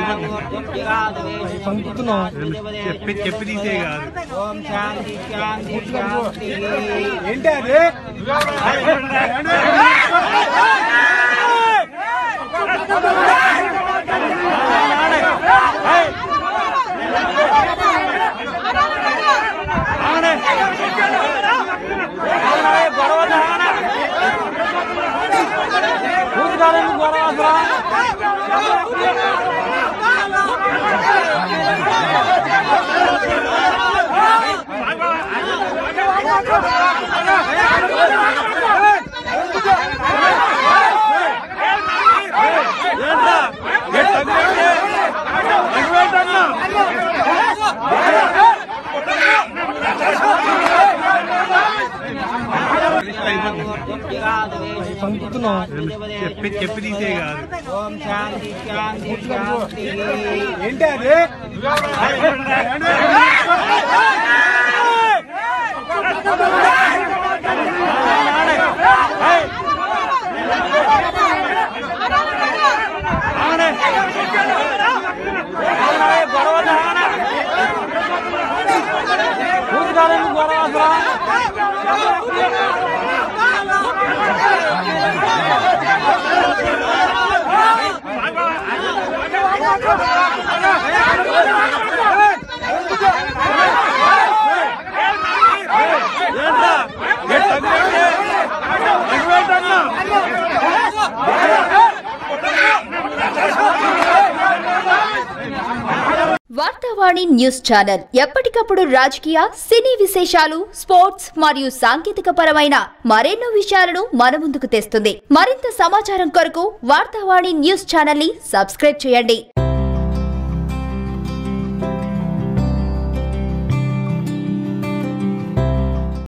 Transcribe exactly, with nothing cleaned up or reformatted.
చెప్పి చెప్పి తీసే కాదు. ఏంటి అది? చెప్పి చెప్పి తీసే కాదు. ఏంటి అది? వార్తావాణి న్యూస్ ఛానల్ ఎప్పటికప్పుడు రాజకీయ, సినీ విశేషాలు, స్పోర్ట్స్ మరియు సాంకేతిక పరమైన మరెన్నో విషయాలను మన ముందుకు తెస్తుంది. మరింత సమాచారం కొరకు వార్తావాణి న్యూస్ ఛానల్ ని సబ్స్క్రైబ్ చేయండి.